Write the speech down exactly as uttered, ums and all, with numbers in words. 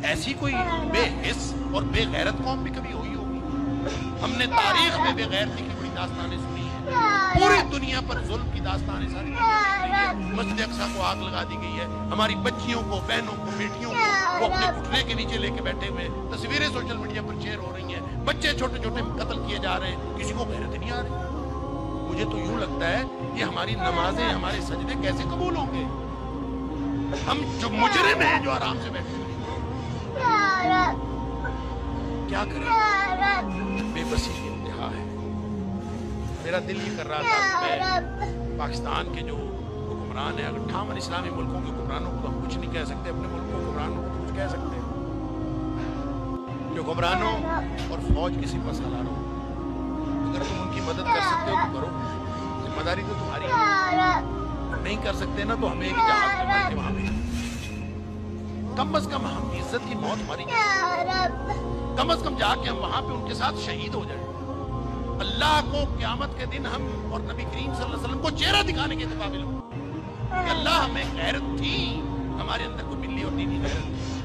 ऐसी कोई बेहिस और बेगैरत कौम भी कभी हुई होगी? हमने तारीख में बेगैरती की बड़ी दास्तानें सुनी है, पूरी दुनिया पर जुल्म की दास्तानें सारी मस्जिद अक्सा को आग लगा दी गई है, हमारी बच्चियों को, बहनों को, बेटियों को वो अपने घुटने के नीचे लेके बैठे हुए, तस्वीरें सोशल मीडिया पर शेयर हो रही हैं, बच्चे छोटे छोटे कत्ल किए जा रहे हैं, किसी को गैरत नहीं आ रही। मुझे तो यूं लगता है कि हमारी नमाजें, हमारे सजदे कैसे कबूल होंगे? हम जो मुजरिम हैं, जो आराम से बैठे हैं, क्या करें? बेबसी की इंतहा है। मेरा दिल ये कर रहा था कि मैं पाकिस्तान के जो हुक्मरान हैं, अट्ठावन इस्लामी मुल्कों के हुक्मरानों को तो हम कुछ नहीं कह सकते, अपने मुल्क के हुक्मरानों को तो कुछ कह सकते हैं। जो हुक्मरानों और फौज की सिपह सालारों, अगर तुम उनकी मदद कर सकते हो तो करो, जिम्मेदारी तो तुम्हारी है। नहीं कर सकते ना तो हमें एक जहाज में भर के वहां भेजो। कम अज कम हम इज्जत की मौत हमारी, कम अज कम जाके हम वहां पे उनके साथ शहीद हो जाए। अल्लाह को क़यामत के दिन हम और नबी करीम सल्लल्लाहु अलैहि वसल्लम को चेहरा दिखाने के काबिल हो कि अल्लाह हमें गैरत थी, हमारे अंदर को मिली और दीनी गैरत थी।